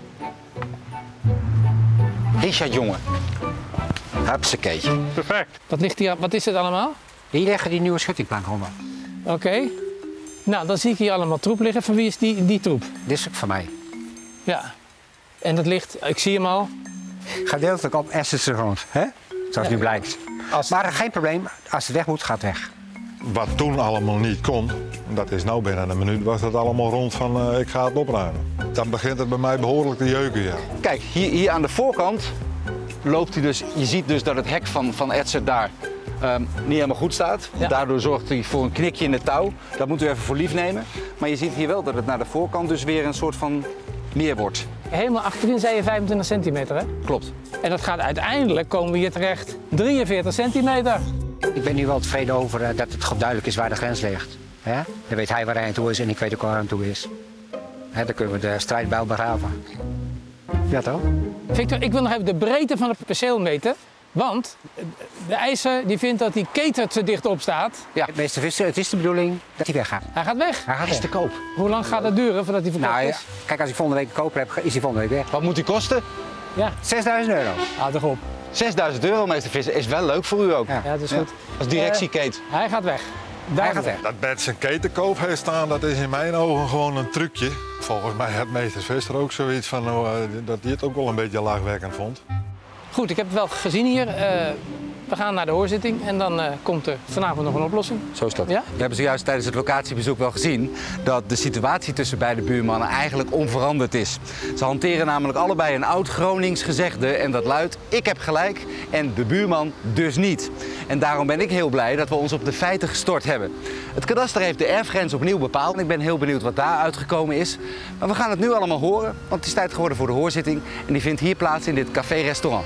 Richard, jongen. Hupsakeetje. Perfect. Wat, ligt hier, wat is het allemaal? Hier leggen die nieuwe schuttingplank onder. Oké. Nou, dan zie ik hier allemaal troep liggen. Van wie is die, die troep? Dit is ook van mij. Ja. En dat ligt, ik zie hem al. Gedeeltelijk op Essense grond, hè? Zoals Ja. nu blijkt. Als, Maar geen probleem, als het weg moet, gaat het weg. Wat toen allemaal niet kon, dat is nou binnen een minuut, was dat allemaal rond van uh, ik ga het opruimen. Dan begint het bij mij behoorlijk te jeuken, ja. Kijk, hier, hier aan de voorkant loopt hij dus. Je ziet dus dat het hek van, van Edser daar um, niet helemaal goed staat. Ja. Daardoor zorgt hij voor een knikje in het touw. Dat moet u even voor lief nemen. Maar je ziet hier wel dat het naar de voorkant dus weer een soort van meer wordt. helemaal achterin zei je vijfentwintig centimeter, hè? Klopt. En dat gaat uiteindelijk, komen we hier terecht, drieënveertig centimeter. Ik ben nu wel tevreden over uh, dat het gewoon duidelijk is waar de grens ligt. Hè? Dan weet hij waar hij aan toe is en ik weet ook waar hij aan toe is. Hè, dan kunnen we de strijd bij elkaar begraven. Ja toch? Victor, ik wil nog even de breedte van het perceel meten. Want de eisser die vindt dat die keten te dicht op staat. Ja. Meester Visser, het is de bedoeling dat hij weggaat. Hij gaat weg. Hij gaat Hij is weg. te koop. Hoe lang gaat het duren voordat hij verkocht Nou ja, is? kijk, als ik volgende week een koper heb, is hij volgende week weg. Wat moet die kosten? Ja, zesduizend euro. houd toch op. zesduizend euro, meester Visser. Is wel leuk voor u ook. Ja. Ja, dat is Ja. goed. Als directiekeet. Hij gaat weg. Hij Daarom. gaat weg. Dat Bert zijn ketenkoop heeft staan, dat is in mijn ogen gewoon een trucje. Volgens mij had meester Visser ook zoiets van uh, dat hij het ook wel een beetje laagwerkend vond. Goed, ik heb het wel gezien hier. Uh, we gaan naar de hoorzitting en dan uh, komt er vanavond nog een oplossing. Zo is dat. Ja? We hebben zojuist tijdens het locatiebezoek wel gezien dat de situatie tussen beide buurmannen eigenlijk onveranderd is. Ze hanteren namelijk allebei een oud Gronings gezegde en dat luidt: ik heb gelijk en de buurman dus niet. En daarom ben ik heel blij dat we ons op de feiten gestort hebben. Het kadaster heeft de erfgrens opnieuw bepaald en ik ben heel benieuwd wat daar uitgekomen is. Maar we gaan het nu allemaal horen, want het is tijd geworden voor de hoorzitting en die vindt hier plaats in dit café-restaurant.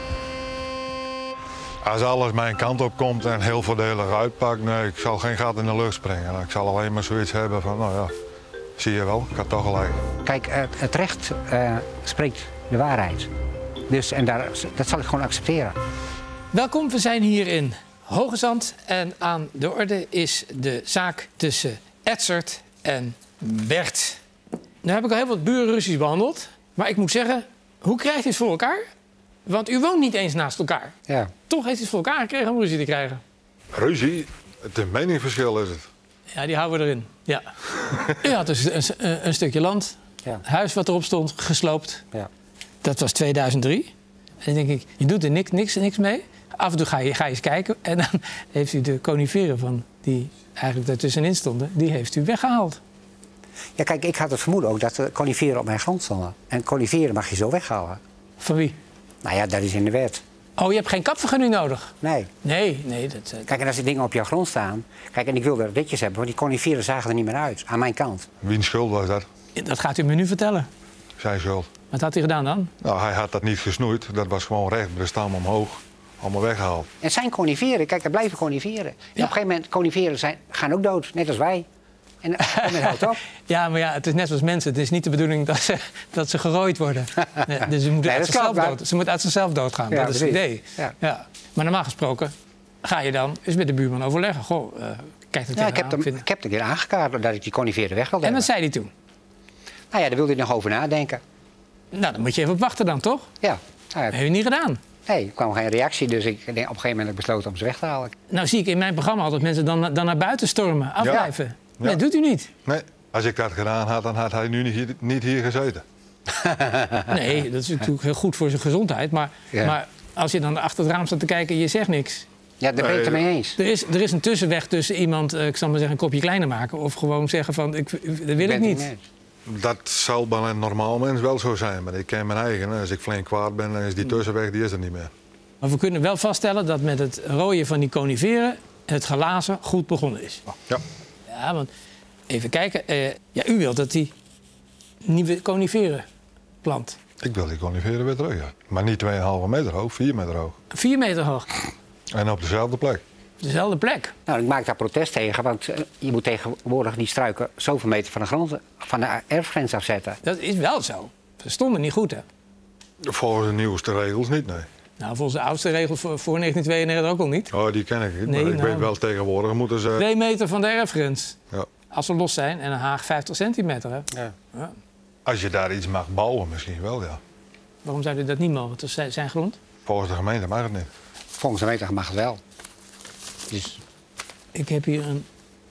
Als alles mijn kant op komt en heel voordelig uitpakt, nee, ik zal geen gat in de lucht springen. Ik zal alleen maar zoiets hebben van, nou ja, zie je wel, ik had toch gelijk. Kijk, het, het recht uh, spreekt de waarheid. Dus, en daar, dat zal ik gewoon accepteren. Welkom, we zijn hier in Hoogezand en aan de orde is de zaak tussen Edzard en Bert. Nu heb ik al heel wat burenruzies behandeld, maar ik moet zeggen, hoe krijgt u het voor elkaar? Want u woont niet eens naast elkaar. Ja. Toch heeft u het voor elkaar gekregen om ruzie te krijgen. Ruzie, het een meningsverschil is het. Ja, die houden we erin. Ja. U had dus een, een, een stukje land, Ja. huis wat erop stond, gesloopt. Ja. Dat was tweeduizend drie. En dan denk ik, je doet er niks, niks, niks mee. Af en toe ga je, ga je eens kijken en dan heeft u de coniferen van die eigenlijk daartussenin stonden, die heeft u weggehaald. Ja, kijk, ik had het vermoeden ook dat de coniferen op mijn grond stonden. En coniferen mag je zo weghalen. Van wie? Nou ja, dat is in de wet. Oh, je hebt geen kapvergunning nodig? Nee. Nee, nee. Dat, uh, Kijk, en als die dingen op jouw grond staan... Kijk, en ik wilde ritjes hebben, want die coniferen zagen er niet meer uit. Aan mijn kant. Wiens schuld was dat? dat gaat u me nu vertellen. Zijn schuld. Wat had hij gedaan dan? Nou, hij had dat niet gesnoeid, dat was gewoon recht bij de stam omhoog. allemaal weggehaald. Het zijn coniferen, kijk, er blijven coniferen. En op een gegeven moment, coniferen zijn, gaan ook dood, net als wij. En op een gegeven moment houdt het op. Ja, maar ja, het is net zoals mensen. Het is niet de bedoeling dat ze, dat ze gerooid worden. Nee, dus ze moeten Nee, uit dat zichzelf kan, dood. Ze moeten uit zichzelf doodgaan. Ja, dat is het precies. idee. Ja. Ja. Maar normaal gesproken ga je dan eens met de buurman overleggen. Goh, uh, kijk er Ja, ik, heb tegenaan, hem, vind- ik heb het een keer aangekaart dat ik die coniferen weg wilde En wat hebben. zei hij toen? Nou ja, daar wilde hij nog over nadenken. Nou, dan moet je even op wachten dan, toch? Ja, nou ja, Dat heb je niet gedaan. nee, er kwam geen reactie, dus ik, op een gegeven moment heb ik besloten om ze weg te halen. Nou zie ik in mijn programma altijd mensen dan, dan naar buiten stormen, afblijven. Ja. Nee, dat doet u niet. Nee, als ik dat gedaan had, dan had hij nu niet hier, niet hier gezeten. Nee, dat is natuurlijk heel goed voor zijn gezondheid. Maar, Ja. maar als je dan achter het raam staat te kijken en je zegt niks. Ja, daar ben ik het ermee eens. Er is, er is een tussenweg tussen iemand, eh, ik zal maar zeggen, een kopje kleiner maken. Of gewoon zeggen van, ik, dat wil ben ik het niet. ermee eens. Dat zal bij een normaal mens wel zo zijn, maar ik ken mijn eigen. Als ik flink kwaad ben, dan is die tussenweg die is er niet meer. Maar we kunnen wel vaststellen dat met het rooien van die coniferen het glazen goed begonnen is. Ja. Ja, want even kijken. eh, ja, u wilt dat die nieuwe coniferen plant. Ik wil die coniferen weer terug, ja. Maar niet twee komma vijf meter hoog, vier meter hoog. Vier meter hoog. En op dezelfde plek. Op dezelfde plek. Nou, ik maak daar protest tegen, want eh, je moet tegenwoordig die struiken zoveel meter van de grond, van de erfgrens afzetten. Dat is wel zo. Ze stonden niet goed, hè? Volgens de nieuwste regels niet, nee. Nou, volgens de oudste regels voor, voor negentien tweeënnegentig ook al niet. Oh, die ken ik niet, Nee, maar ik nou- weet wel tegenwoordig moeten ze... Twee meter van de erfgrens. Ja. Als ze los zijn en een haag vijftig centimeter. Hè? Ja. Ja. Als je daar iets mag bouwen, misschien wel, ja. Waarom zou u dat niet mogen? Het is zijn- zijn grond. Volgens de gemeente mag het niet. Volgens de meter mag het wel. Dus Ik heb hier een,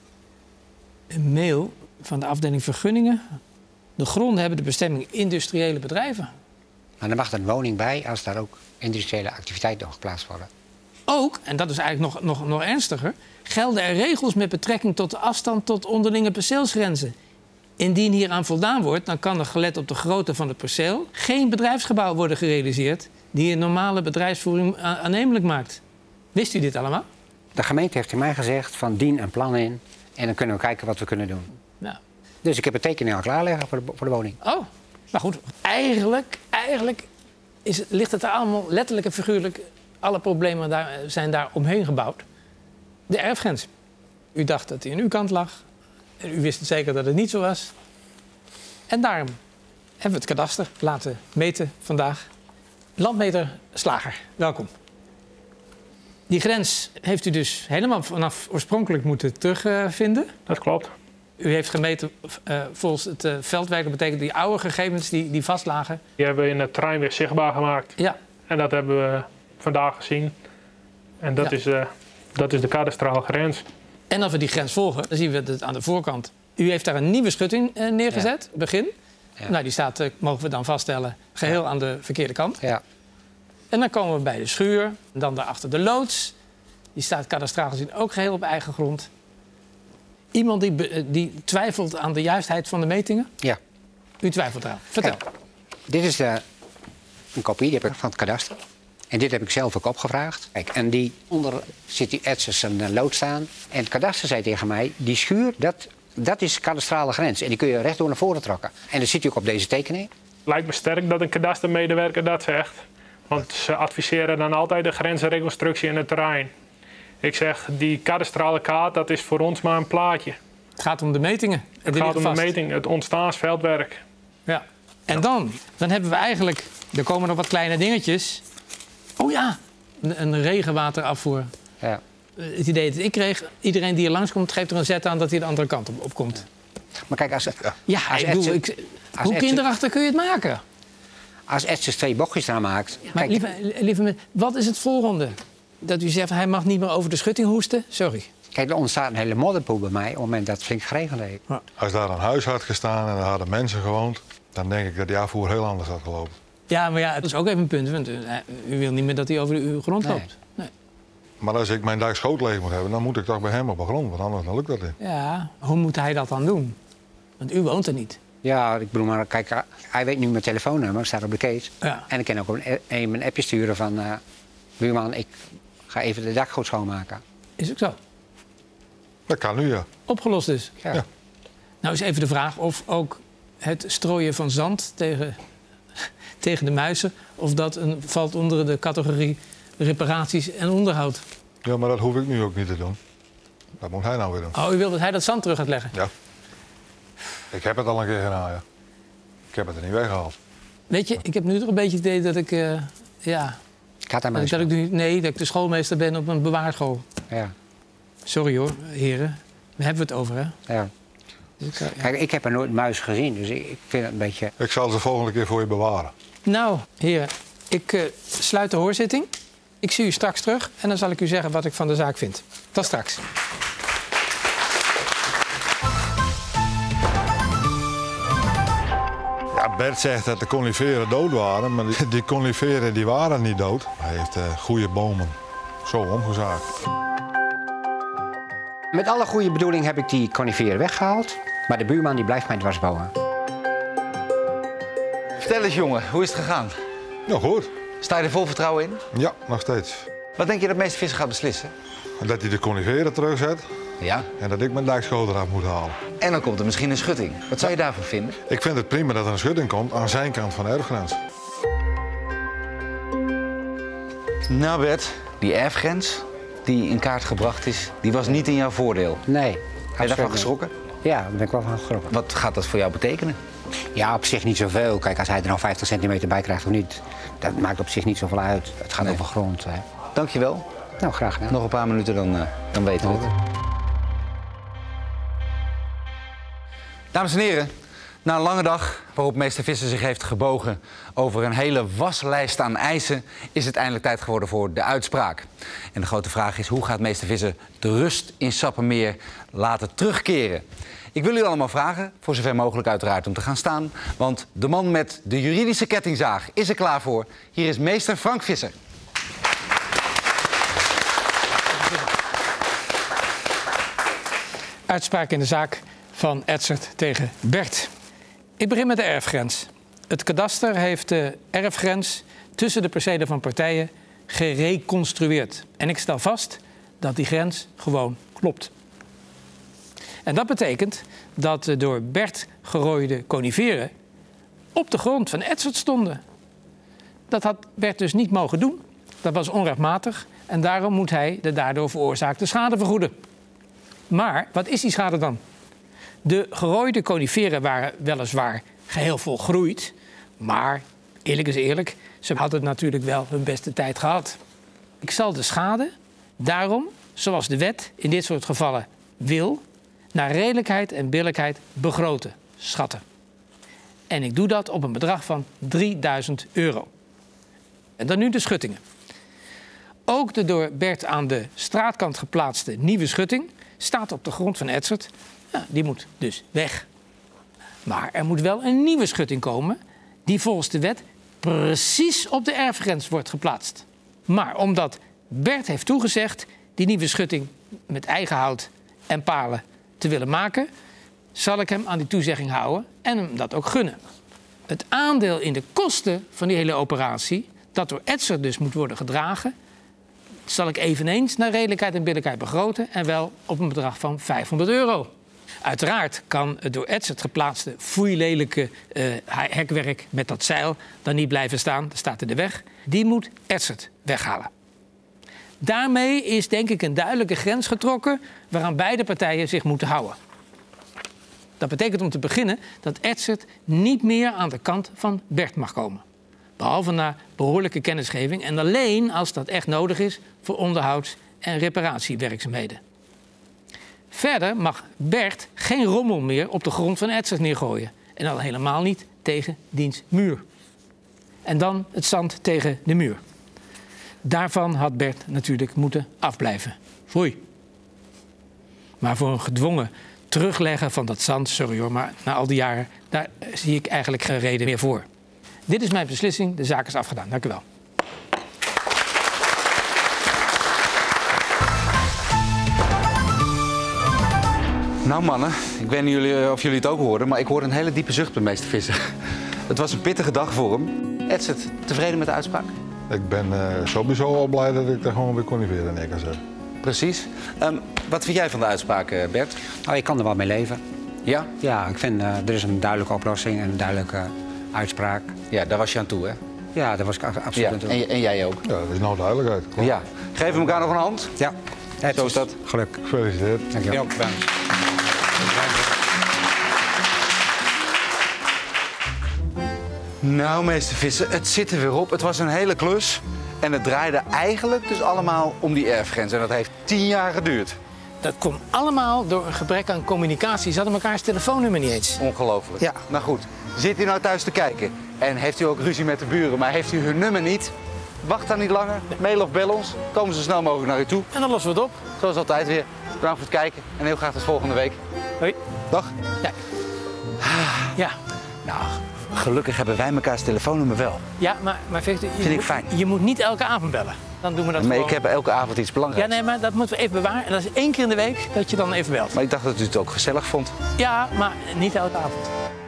een mail van de afdeling vergunningen. De gronden hebben de bestemming industriële bedrijven. maar dan mag er een woning bij als daar ook industriële activiteiten nog geplaatst worden. Ook, en dat is eigenlijk nog, nog, nog ernstiger, gelden er regels met betrekking tot de afstand tot onderlinge perceelsgrenzen. Indien hieraan voldaan wordt, dan kan er gelet op de grootte van het perceel geen bedrijfsgebouw worden gerealiseerd die een normale bedrijfsvoering a- aannemelijk maakt. Wist u dit allemaal? De gemeente heeft in mij gezegd van dien een plan in en dan kunnen we kijken wat we kunnen doen. Nou, Dus ik heb een tekening al klaar liggen voor de, voor de woning. oh, maar goed. Eigenlijk, eigenlijk is het, ligt het er allemaal letterlijk en figuurlijk. Alle problemen daar, zijn daar omheen gebouwd. De erfgrens. U dacht dat die aan uw kant lag. En u wist zeker dat het niet zo was. En daarom hebben we het kadaster laten meten vandaag. Landmeter Slager, welkom. Die grens heeft u dus helemaal vanaf oorspronkelijk moeten terugvinden. Dat klopt. U heeft gemeten uh, volgens het uh, veldwerk. Dat betekent die oude gegevens die, die vastlagen. Die hebben we in het terrein weer zichtbaar gemaakt. Ja, En dat hebben we vandaag gezien. En dat, Ja. is, uh, dat is de kadastrale grens. en als we die grens volgen, dan zien we het aan de voorkant. U heeft daar een nieuwe schutting uh, neergezet, begin. Ja. Nou, die staat, uh, mogen we dan vaststellen, geheel aan de verkeerde kant. Ja. En dan komen we bij de schuur. En dan daarachter de loods. Die staat kadastraal gezien ook geheel op eigen grond. Iemand die, be- die twijfelt aan de juistheid van de metingen? Ja. U twijfelt eraan. Vertel. Kijk, dit is de, een kopie die heb ik van het kadaster. En dit heb ik zelf ook opgevraagd. Kijk, en die onder zit die etsers een uh, lood staan. En het kadaster zei tegen mij, die schuur, dat, dat is kadastrale grens. En die kun je rechtdoor naar voren trekken. En dat ziet u ook op deze tekening. Lijkt me sterk dat een kadastermedewerker dat zegt. Want ze adviseren dan altijd de grensreconstructie in het terrein. Ik zeg, die kadastrale kaart, dat is voor ons maar een plaatje. Het gaat om de metingen. En Het die gaat om liggen de vast. meting, het ontstaansveldwerk. Ja. En dan, dan hebben we eigenlijk... Er komen nog wat kleine dingetjes. Oh ja, een, een regenwaterafvoer. Ja. Uh, Het idee dat ik kreeg, iedereen die hier langskomt... geeft er een zet aan dat hij de andere kant op, op komt. Maar kijk, als, Ja, Als ik bedoel, Edson- ik, als hoe Edson- kinderachtig kun je het maken? als etsers twee bochtjes eraan maakt... Maar kijk, lieve, lieve mensen, wat is het volgende? Dat u zegt, hij mag niet meer over de schutting hoesten? Sorry. kijk, er ontstaat een hele modderpoel bij mij... op het moment dat het flink geregend heeft. Als daar een huis had gestaan en er hadden mensen gewoond, dan denk ik dat die afvoer heel anders had gelopen. Ja, maar ja, dat is ook even een punt. Want u, u wil niet meer dat hij over uw grond Nee. loopt. Nee. Maar als ik mijn dak schoot leeg moet hebben, dan moet ik toch bij hem op de grond, want anders dan lukt dat niet. Ja, hoe moet hij dat dan doen? Want u woont er niet. Ja, ik bedoel, maar kijk, hij weet nu mijn telefoonnummer, staat op de case. Ja. En ik kan ook een, een, een appje sturen van... Uh, buurman, ik ga even de dakgoot schoonmaken. Is ook zo. Dat kan nu, ja. Opgelost dus. Ja. Ja. Nou is even de vraag of ook het strooien van zand tegen, tegen de muizen... of dat een, valt onder de categorie reparaties en onderhoud. Ja, maar dat hoef ik nu ook niet te doen. Dat moet hij nou weer doen. Oh, u wil dat hij dat zand terug gaat leggen? Ja. Ik heb het al een keer gedaan, ja. Ik heb het er niet weggehaald. Weet je, ik heb nu toch een beetje het idee dat ik... Uh, ja, Gaat aan dat, dat ik nu, nee, dat ik de schoolmeester ben op een bewaarschool. Ja. Sorry hoor, heren. Daar hebben we het over, hè? Ja. Dus ik, uh, ja. Kijk, ik heb er nooit muis gezien, dus ik, ik vind het een beetje... Ik zal ze de volgende keer voor je bewaren. Nou, heren, ik uh, sluit de hoorzitting. Ik zie u straks terug en dan zal ik u zeggen wat ik van de zaak vind. Tot straks. Ja, Bert zegt dat de coniferen dood waren, maar die, die coniferen die waren niet dood. Hij heeft uh, goede bomen zo omgezaagd. Met alle goede bedoeling heb ik die coniferen weggehaald, maar de buurman die blijft mij dwarsbouwen. Vertel eens jongen, hoe is het gegaan? Ja, goed. Sta je er vol vertrouwen in? Ja, nog steeds. Wat denk je dat meester Visser gaat beslissen? Dat hij de coniferen terugzet Ja. en dat ik mijn dijkschool eraf moet halen. En dan komt er misschien een schutting. Wat zou je daarvan vinden? Ik vind het prima dat er een schutting komt aan zijn kant van de erfgrens. Nou Bert, die erfgrens die in kaart gebracht is, die was niet in jouw voordeel. Nee. Ben je daarvan geschrokken? Ja, daar ben ik wel van geschrokken. Wat gaat dat voor jou betekenen? Ja, op zich niet zoveel. Kijk, als hij er nou vijftig centimeter bij krijgt of niet, dat maakt op zich niet zoveel uit. Het gaat Nee. over grond. Hè. Dankjewel. Nou, graag gedaan. Nog een paar minuten, dan, uh, dan weten we het. Dames en heren, na een lange dag waarop meester Visser zich heeft gebogen over een hele waslijst aan eisen, is het eindelijk tijd geworden voor de uitspraak. En de grote vraag is, hoe gaat meester Visser de rust in Sappemeer laten terugkeren? Ik wil u allemaal vragen, voor zover mogelijk uiteraard, om te gaan staan. Want de man met de juridische kettingzaag is er klaar voor. Hier is meester Frank Visser. Uitspraak in de zaak van Edzard tegen Bert. Ik begin met de erfgrens. Het kadaster heeft de erfgrens tussen de percelen van partijen gereconstrueerd. En ik stel vast dat die grens gewoon klopt. En dat betekent dat de door Bert gerooide coniferen op de grond van Edzard stonden. Dat had Bert dus niet mogen doen. Dat was onrechtmatig en daarom moet hij de daardoor veroorzaakte schade vergoeden. Maar wat is die schade dan? De gerooide coniferen waren weliswaar geheel volgroeid, maar eerlijk is eerlijk, ze hadden natuurlijk wel hun beste tijd gehad. Ik zal de schade daarom, zoals de wet in dit soort gevallen wil, naar redelijkheid en billijkheid begroten, schatten. En ik doe dat op een bedrag van drieduizend euro. En dan nu de schuttingen. Ook de door Bert aan de straatkant geplaatste nieuwe schutting staat op de grond van Edzard. Ja, die moet dus weg. Maar er moet wel een nieuwe schutting komen die volgens de wet precies op de erfgrens wordt geplaatst. Maar omdat Bert heeft toegezegd die nieuwe schutting met eigen hout en palen te willen maken, zal ik hem aan die toezegging houden en hem dat ook gunnen. Het aandeel in de kosten van die hele operatie, dat door Edzard dus moet worden gedragen, zal ik eveneens naar redelijkheid en billijkheid begroten en wel op een bedrag van vijfhonderd euro. Uiteraard kan het door Edzard geplaatste foeilelijke uh, hekwerk met dat zeil dan niet blijven staan. Dat staat in de weg. Die moet Edzard weghalen. Daarmee is denk ik een duidelijke grens getrokken waaraan beide partijen zich moeten houden. Dat betekent om te beginnen dat Edzard niet meer aan de kant van Bert mag komen. Behalve na behoorlijke kennisgeving en alleen als dat echt nodig is voor onderhouds- en reparatiewerkzaamheden. Verder mag Bert geen rommel meer op de grond van Edzard neergooien. En al helemaal niet tegen diens muur. En dan het zand tegen de muur. Daarvan had Bert natuurlijk moeten afblijven. Foei. Maar voor een gedwongen terugleggen van dat zand, sorry hoor, maar na al die jaren, daar zie ik eigenlijk geen reden meer voor. Dit is mijn beslissing, de zaak is afgedaan. Dank u wel. Nou mannen, ik weet niet jullie, of jullie het ook hoorden, maar ik hoorde een hele diepe zucht bij meester Visser. Het was een pittige dag voor hem. Edzard, tevreden met de uitspraak? Ik ben uh, sowieso al blij dat ik er gewoon weer coniferen neer kan zetten. Precies. Um, wat vind jij van de uitspraak, uh, Bert? Nou, ik kan er wel mee leven. Ja? Ja, ik vind uh, er is een duidelijke oplossing en een duidelijke uitspraak. Ja, daar was je aan toe, hè? Ja, dat was ik absoluut Ja, aan het doen. en, en jij ook. Ja, dat is nou duidelijkheid. Klopt. Ja. Geven we elkaar nog een hand? Ja, Zo is dat. Geluk. Gefeliciteerd. Dankjewel. Nou, meester Visser, het zit er weer op. Het was een hele klus. En het draaide eigenlijk dus allemaal om die erfgrens. En dat heeft tien jaar geduurd. Dat komt allemaal door een gebrek aan communicatie. Ze hadden elkaars telefoonnummer niet eens. Ongelooflijk. Ja. Nou goed, zit u nou thuis te kijken en heeft u ook ruzie met de buren, maar heeft u hun nummer niet? Wacht dan niet langer, mail of bel ons. Komen ze zo snel mogelijk naar u toe. En dan lossen we het op. Zoals altijd weer. Bedankt voor het kijken en heel graag tot volgende week. Hoi. Dag. Ja. Ja. Nou, gelukkig hebben wij mekaars telefoonnummer wel. Ja, maar, maar Victor, je, Vind ik moet, fijn. je moet niet elke avond bellen. Dan doen we dat Maar gewoon. ik heb elke avond iets Ja, belangrijks. nee, maar dat moeten we even bewaren. En dat is één keer in de week dat je dan even belt. Maar ik dacht dat u het ook gezellig vond. Ja, maar niet elke avond.